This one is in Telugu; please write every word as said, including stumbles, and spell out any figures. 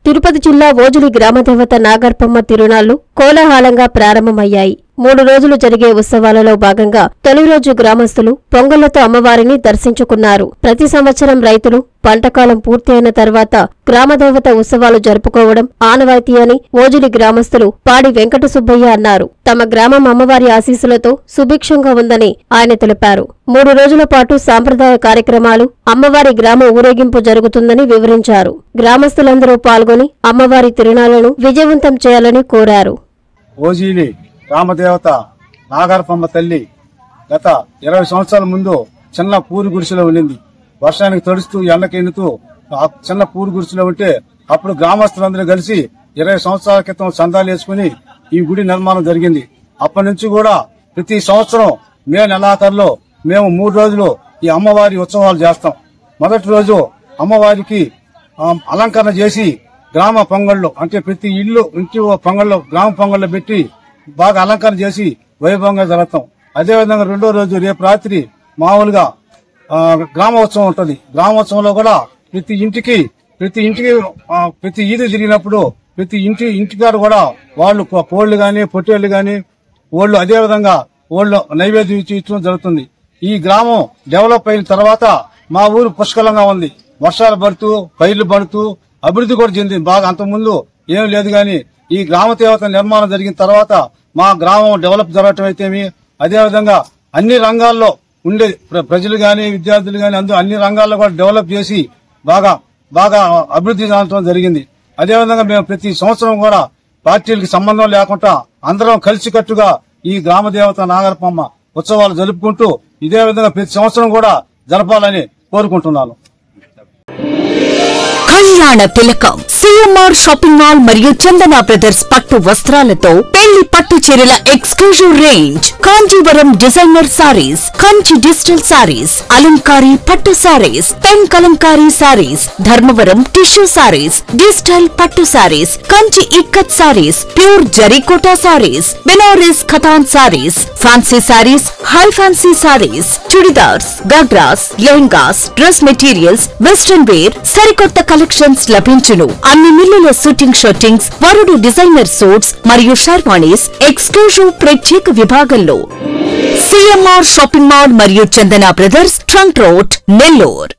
తిరుపతి జిల్లా ఓజులి గ్రామదేవత నాగర్పమ్మ తిరునాళ్లు కోలాహలంగా ప్రారంభమయ్యాయి. మూడు రోజులు జరిగే ఉత్సవాలలో భాగంగా తొలి రోజు గ్రామస్తులు పొంగళ్లతో అమ్మవారిని దర్శించుకున్నారు. ప్రతి సంవత్సరం రైతులు పంటకాలం పూర్తి అయిన తర్వాత గ్రామదేవత ఉత్సవాలు జరుపుకోవడం ఆనవాయితీ అని ఓజులి గ్రామస్తులు పాడి వెంకట సుబ్బయ్య అన్నారు. తమ గ్రామం అమ్మవారి ఆశీస్సులతో సుభిక్షంగా ఉందని ఆయన తెలిపారు. మూడు రోజుల పాటు సాంప్రదాయ కార్యక్రమాలు, అమ్మవారి గ్రామ ఊరేగింపు జరుగుతుందని వివరించారు. గ్రామస్తులందరూ పాల్గొని అమ్మవారి తిరునాళ్లను విజయవంతం చేయాలని కోరారు. ఓజీలి రామదేవత నాగర్పమ్మ తల్లి గత ఇరవై సంవత్సరాల ముందు చిన్న పూరి గుడిసెలో ఉండింది. వర్షానికి తడుస్తూ ఎండకెన్నుతూ చిన్న పూరి గుడిసెలో ఉంటే అప్పుడు గ్రామస్తులందరూ కలిసి ఇరవై సంవత్సరాల క్రితం చందాలు వేసుకుని ఈ గుడి నిర్మాణం జరిగింది. అప్పటి నుంచి కూడా ప్రతి సంవత్సరం మే నెలాఖరులో మేము మూడు రోజులు ఈ అమ్మవారి ఉత్సవాలు చేస్తాం. మొదటి రోజు అమ్మవారికి అలంకరణ చేసి గ్రామ పొంగళ్ళు అంటే ప్రతి ఇల్లు ఇంటి పొంగళ్ళు గ్రామ పొంగళ్ళు పెట్టి బాగా అలంకరణ చేసి వైభవంగా జరుగుతాం. అదేవిధంగా రెండో రోజు రేపు రాత్రి మామూలుగా గ్రామోత్సవం ఉంటుంది. గ్రామోత్సవంలో కూడా ప్రతి ఇంటికి ప్రతి ఇంటికి ప్రతి ఈది తిరిగినప్పుడు ప్రతి ఇంటి ఇంటికాడ కూడా వాళ్ళు కోళ్లు గాని పొట్టేళ్లు గాని ఓళ్లు అదేవిధంగా ఓళ్లు నైవేద్యం ఇచ్చడం జరుగుతుంది. ఈ గ్రామం డెవలప్ అయిన తర్వాత మా ఊరు పుష్కలంగా ఉంది. వర్షాలు పడుతూ పైర్లు పడుతూ అభివృద్ధి కూడా చెందింది. బాగా అంతకుముందు ఏం లేదు గాని ఈ గ్రామ దేవత నిర్మాణం జరిగిన తర్వాత మా గ్రామం డెవలప్ జరగటం అయితేమి అదేవిధంగా అన్ని రంగాల్లో ఉండే ప్రజలు గాని విద్యార్థులు గాని అందరూ అన్ని రంగాల్లో కూడా డెవలప్ చేసి బాగా బాగా అభివృద్ధి చెందడం జరిగింది. అదేవిధంగా మేము ప్రతి సంవత్సరం కూడా పార్టీలకు సంబంధం లేకుండా అందరం కలిసికట్టుగా ఈ గ్రామ దేవత నాగర్పమ్మ ఉత్సవాలు జరుపుకుంటూ ఇదే విధంగా ప్రతి సంవత్సరం కూడా జరపాలని కోరుకుంటున్నాను. కళ్యాణ తిలకం సిఎంఆర్ షాపింగ్ మాల్ మరియు చందన బ్రదర్స్ పట్టు వస్త్రాలతో పెళ్లి పట్టు చీరల exclusive range, Kanjeevaram designer saris, Kanchi digital saris, అలంకారీ పట్టు saris, pen Kalamkari saris, Dharmavaram tissue saris, digital పట్టు సారీస్, కంచి ఇక్కత్ సారీస్, ప్యూర్ జరీకోటా సారీస్, బెనారస్ ఖతాన్ saris, fancy saris, high fancy saris, churidars, ghagras, lehengas, dress materials, western wear, సరికొత్త కలెక్షన్స్ లభించును. అన్ని మిల్లుల షూటింగ్ షర్టింగ్స్, వరుడు డిజైనర్ సూట్స్ మరియు షర్వాణీస్ ఎక్స్క్లూజివ్ ప్రత్యేక విభాగంలో సిఎంఆర్ షాపింగ్ మాల్ మరియు Chandana brothers trunk road, Nellore.